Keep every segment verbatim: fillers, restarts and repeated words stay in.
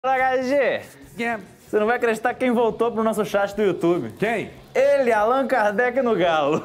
H G, você não vai acreditar quem voltou pro nosso chat do YouTube. Quem? Ele, Allan Kardec no Galo.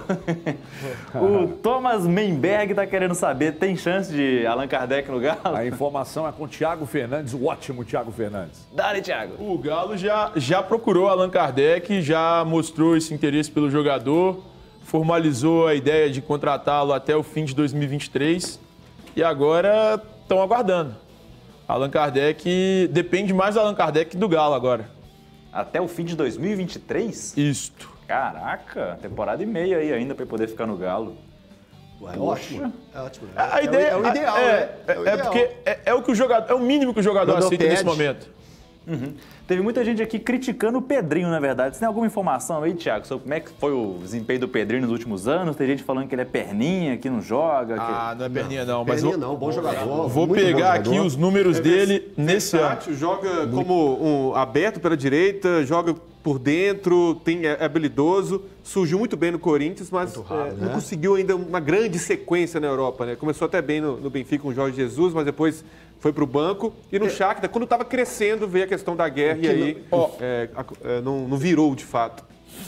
O Thomas Menberg tá querendo saber, tem chance de Allan Kardec no Galo? A informação é com o Thiago Fernandes, o ótimo Thiago Fernandes. Dá-lhe, Thiago. O Galo já, já procurou Allan Kardec, já mostrou esse interesse pelo jogador, formalizou a ideia de contratá-lo até o fim de dois mil e vinte e três e agora estão aguardando. Allan Kardec, depende mais do Allan Kardec que do Galo agora. Até o fim de dois mil e vinte e três? Isto. Caraca, temporada e meia aí ainda pra ele poder ficar no Galo. Ué, é ótimo. É ótimo. A ideia é o ideal, é, né? É, é, o é ideal. porque é, é o que o jogador, é o mínimo que o jogador Não, não aceita nesse pede. momento. Uhum. Teve muita gente aqui criticando o Pedrinho, na verdade. Você tem alguma informação aí, Thiago, sobre como é que foi o desempenho do Pedrinho nos últimos anos? Tem gente falando que ele é perninha, que não joga. Que... Ah, não é perninha não, mas Perninha vou, não, bom jogador. vou muito bom pegar jogador. aqui os números dele nesse ano. Versátil, joga como um aberto pela direita, joga por dentro, tem, é, é habilidoso, surgiu muito bem no Corinthians, mas Muito rápido, é, não né? conseguiu ainda uma grande sequência na Europa, né? Começou até bem no, no Benfica com o Jorge Jesus, mas depois foi para o banco. E no Shakhtar, quando estava crescendo, veio a questão da guerra e aí ó, é, a- é, não, não virou de fato.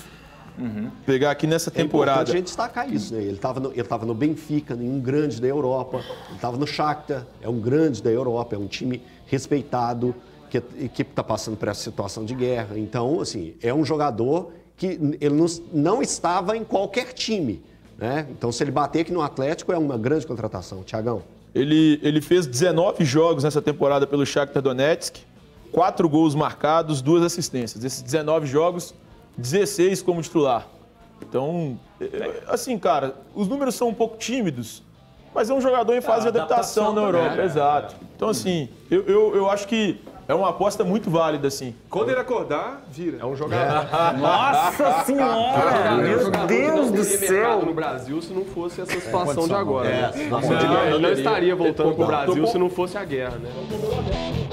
Pegar aqui nessa É importante temporada. a gente destacar isso, né? Ele estava no, ele tava no Benfica, em um grande da Europa. Ele estava no Shakhtar, é um grande da Europa, é um time respeitado, que a equipe está passando por essa situação de guerra. Então, assim, é um jogador que ele não, não estava em qualquer time, né? Então, se ele bater aqui no Atlético, é uma grande contratação. Thiagão. Ele, ele fez dezenove jogos nessa temporada pelo Shakhtar Donetsk, quatro gols marcados, duas assistências. Desses dezenove jogos, dezesseis como titular. Então, é, assim, cara, os números são um pouco tímidos, mas é um jogador em fase Ah, de adaptação, adaptação na Europa. também, né? Exato. Então, assim, eu, eu, eu acho que é uma aposta muito válida, assim. Quando ele acordar, vira. É um jogador. Nossa senhora! Meu jogador Deus que do não teria mercado céu! no Brasil se não fosse essa situação de condição, agora. é, né? não, Não, ele não não, estaria voltando para o não. Brasil se não fosse a guerra, né?